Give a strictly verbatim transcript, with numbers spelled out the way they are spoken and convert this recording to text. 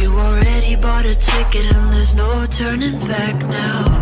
You already bought a ticket and there's no turning back now.